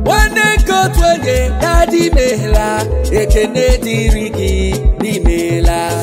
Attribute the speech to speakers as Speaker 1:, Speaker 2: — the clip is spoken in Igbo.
Speaker 1: nwanne nke otu onye dadi meela ekene dịrị gị n'imela